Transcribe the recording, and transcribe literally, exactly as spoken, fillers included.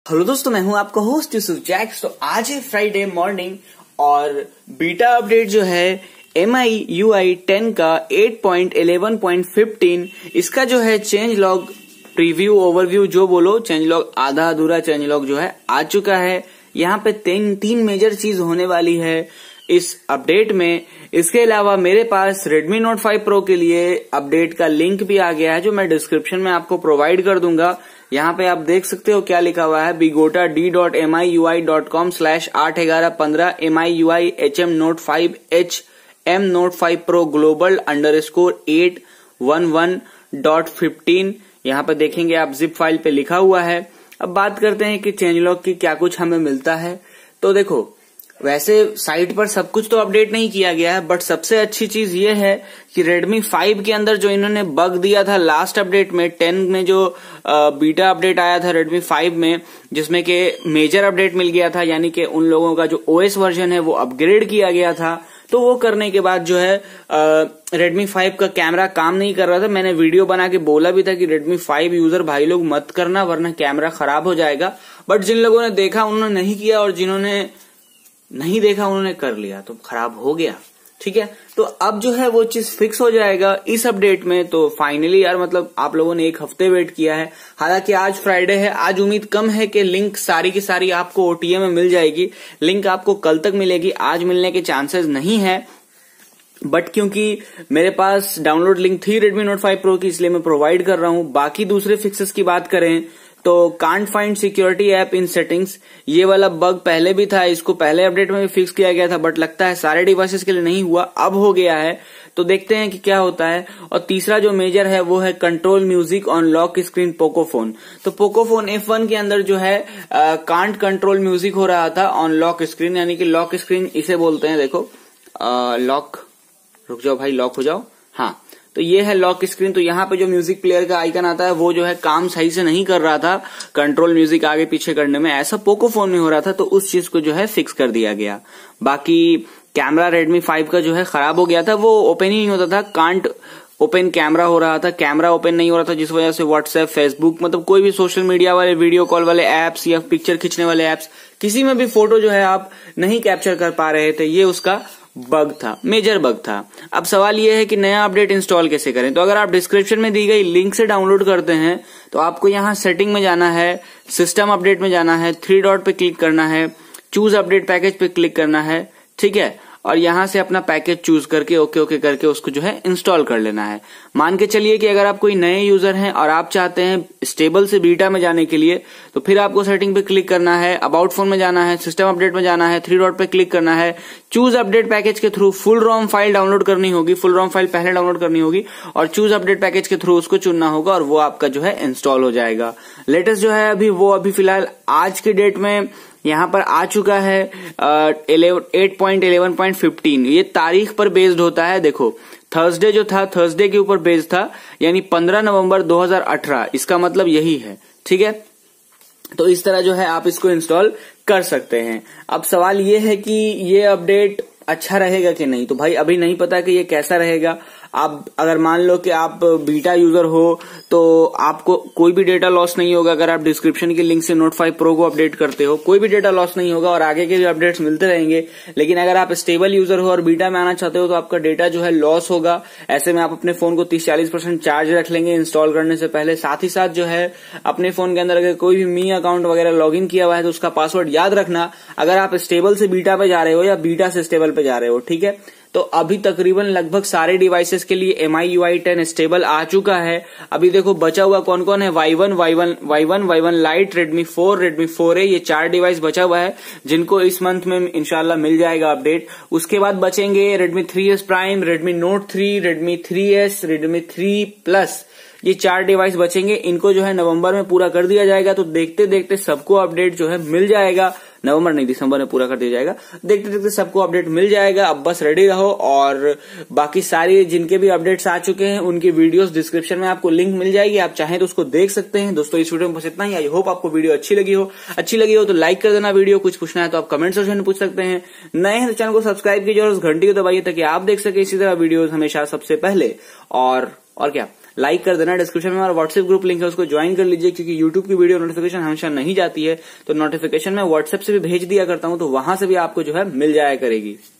Hello दोस्तों, मैं हूं आपका होस्ट यूसुफ जैक्स। तो आज है फ्राइडे मॉर्निंग और बीटा अपडेट जो है M I U I ten का eight point eleven point fifteen, इसका जो है चेंज लॉग प्रीव्यू ओवरव्यू जो बोलो, चेंज लॉग आधा अधूरा चेंज लॉग जो है आ चुका है। यहाँ पे तीन तीन मेजर चीज होने वाली है इस अपडेट में। इसके अलावा मेरे पास Redmi Note फाइव Pro के लिए अपडेट का लिंक भी आ गया है जो मैं डिस्क्रिप्शन में आपको प्रोवाइड कर दूंगा। यहाँ पे आप देख सकते हो क्या लिखा हुआ है, bigota d dot M I U I dot com slash आठ ग्यारह पंद्रह M I U I H M note five H M note five pro global underscore eight one one dot fifteen. यहाँ पे देखेंगे आप zip file पे लिखा हुआ है। अब बात करते हैं कि चेंज लॉग की क्या कुछ हमें मिलता है। तो देखो, वैसे साइट पर सब कुछ तो अपडेट नहीं किया गया है, बट सबसे अच्छी चीज ये है कि Redmi फाइव के अंदर जो इन्होंने बग दिया था लास्ट अपडेट में, टेन में जो बीटा अपडेट आया था Redmi फाइव में, जिसमें के मेजर अपडेट मिल गया था, यानी कि उन लोगों का जो ओएस वर्जन है वो अपग्रेड किया गया था। तो वो करने के बाद जो है Redmi फाइव का कैमरा काम नहीं कर रहा था। मैंने वीडियो बना के बोला भी था कि Redmi फाइव यूजर भाई लोग मत करना वरना कैमरा खराब हो जाएगा। बट जिन लोगों ने देखा उन्होंने नहीं किया और जिन्होंने नहीं देखा उन्होंने कर लिया, तो खराब हो गया। ठीक है, तो अब जो है वो चीज फिक्स हो जाएगा इस अपडेट में। तो फाइनली यार, मतलब आप लोगों ने एक हफ्ते वेट किया है। हालांकि आज फ्राइडे है, आज उम्मीद कम है कि लिंक सारी की सारी आपको ओटीए में मिल जाएगी। लिंक आपको कल तक मिलेगी, आज मिलने के चांसेस नहीं है। बट क्योंकि मेरे पास डाउनलोड लिंक थी Redmi Note फाइव Pro की, इसलिए मैं प्रोवाइड कर रहा हूं। बाकी दूसरे फिक्सेस की बात करें तो can't find security app in settings, ये वाला बग पहले भी था, इसको पहले अपडेट में भी फिक्स किया गया था, बट लगता है सारे डिवाइसेस के लिए नहीं हुआ, अब हो गया है। तो देखते हैं कि क्या होता है। और तीसरा जो मेजर है वो है control music on lock screen Pocophone. तो पोकोफोन एफ वन के अंदर जो है कांट कंट्रोल म्यूजिक हो रहा था ऑन लॉक स्क्रीन, यानी कि लॉक स्क्रीन इसे बोलते हैं। देखो लॉक, रुक जाओ भाई, लॉक हो जाओ। हाँ, तो ये है लॉक स्क्रीन। तो यहाँ पे जो म्यूजिक प्लेयर का आइकन आता है वो जो है काम सही से नहीं कर रहा था कंट्रोल म्यूजिक आगे पीछे करने में, ऐसा पोकोफोन में हो रहा था। तो उस चीज को जो है फिक्स कर दिया गया। बाकी कैमरा Redmi फाइव का जो है खराब हो गया था, वो ओपन ही नहीं होता था, कांट ओपन कैमरा हो रहा था, कैमरा ओपन नहीं हो रहा था, जिस वजह से व्हाट्सएप, फेसबुक, मतलब कोई भी सोशल मीडिया वाले, वीडियो कॉल वाले एप्स या पिक्चर खींचने वाले एप्स, किसी में भी फोटो जो है आप नहीं कैप्चर कर पा रहे थे। ये उसका बग था, मेजर बग था। अब सवाल यह है कि नया अपडेट इंस्टॉल कैसे करें। तो अगर आप डिस्क्रिप्शन में दी गई लिंक से डाउनलोड करते हैं तो आपको यहाँ सेटिंग में जाना है, सिस्टम अपडेट में जाना है, थ्री डॉट पे क्लिक करना है, चूज अपडेट पैकेज पे क्लिक करना है। ठीक है, और यहां से अपना पैकेज चूज करके ओके ओके करके उसको जो है इंस्टॉल कर लेना है। मान के चलिए कि अगर आप कोई नए यूजर हैं और आप चाहते हैं स्टेबल से बीटा में जाने के लिए, तो फिर आपको सेटिंग पे क्लिक करना है, अबाउट फोन में जाना है, सिस्टम अपडेट में जाना है, थ्री डॉट पे क्लिक करना है, चूज अपडेट पैकेज के through full ROM file download करनी होगी, फुल रोम फाइल पहले डाउनलोड करनी होगी और चूज अपडेट पैकेज के थ्रू उसको चुनना होगा और वो आपका जो है इंस्टॉल हो जाएगा। लेटेस्ट जो है अभी वो अभी फिलहाल आज की डेट में यहाँ पर आ चुका है eight point eleven point fifteen. ये तारीख पर बेस्ड होता है। देखो, थर्सडे जो था, थर्सडे के ऊपर बेस्ड था, यानी पंद्रह नवंबर दो हज़ार अठारह, इसका मतलब यही है। ठीक है, तो इस तरह जो है आप इसको इंस्टॉल कर सकते हैं। अब सवाल ये है कि ये अपडेट अच्छा रहेगा कि नहीं। तो भाई अभी नहीं पता कि ये कैसा रहेगा। आप अगर मान लो कि आप बीटा यूजर हो तो आपको कोई भी डेटा लॉस नहीं होगा। अगर आप डिस्क्रिप्शन की लिंक से नोट फाइव प्रो को अपडेट करते हो, कोई भी डेटा लॉस नहीं होगा और आगे के भी अपडेट्स मिलते रहेंगे। लेकिन अगर आप स्टेबल यूजर हो और बीटा में आना चाहते हो तो आपका डेटा जो है लॉस होगा। ऐसे में आप अपने फोन को तीस चालीस परसेंट चार्ज रख लेंगे इंस्टॉल करने से पहले। साथ ही साथ जो है अपने फोन के अंदर अगर कोई भी मी अकाउंट वगैरह लॉग इन किया हुआ है तो उसका पासवर्ड याद रखना, अगर आप स्टेबल से बीटा पे जा रहे हो या बीटा से स्टेबल पे जा रहे हो। ठीक है, तो अभी तकरीबन लगभग सारे डिवाइसेस के लिए M I U I ten stable आ चुका है। अभी देखो बचा हुआ कौन कौन है, Y one, Y one, Y one, Y one lite, Redmi four, Redmi four A, ये चार डिवाइस बचा हुआ है जिनको इस मंथ में इंशाल्लाह मिल जाएगा अपडेट। उसके बाद बचेंगे Redmi three S prime, Redmi Note three, Redmi three S, Redmi three plus, ये चार डिवाइस बचेंगे। इनको जो है नवंबर में पूरा कर दिया जाएगा। तो देखते देखते सबको अपडेट जो है मिल जाएगा। नवंबर नहीं, दिसंबर में पूरा कर दिया जाएगा। देखते देखते सबको अपडेट मिल जाएगा। अब बस रेडी रहो। और बाकी सारी जिनके भी अपडेट्स आ चुके हैं उनकी वीडियोस डिस्क्रिप्शन में आपको लिंक मिल जाएगी, आप चाहें तो उसको देख सकते हैं। दोस्तों इस वीडियो में बस इतना ही। आई होप आपको वीडियो अच्छी लगी हो। अच्छी लगी हो तो लाइक कर देना वीडियो। कुछ पूछना है तो आप कमेंट सेक्शन में पूछ सकते हैं। नए हैं तो चैनल को सब्सक्राइब कीजिए और उस घंटी को दबाइए ताकि आप देख सके इसी तरह वीडियोस हमेशा सबसे पहले। और और क्या, लाइक कर देना। डिस्क्रिप्शन में हमारा व्हाट्सएप ग्रुप लिंक है, उसको ज्वाइन कर लीजिए, क्योंकि यूट्यूब की वीडियो नोटिफिकेशन हमेशा नहीं जाती है, तो नोटिफिकेशन मैं व्हाट्सएप से भी भेज दिया करता हूं, तो वहां से भी आपको जो है मिल जाया करेगी।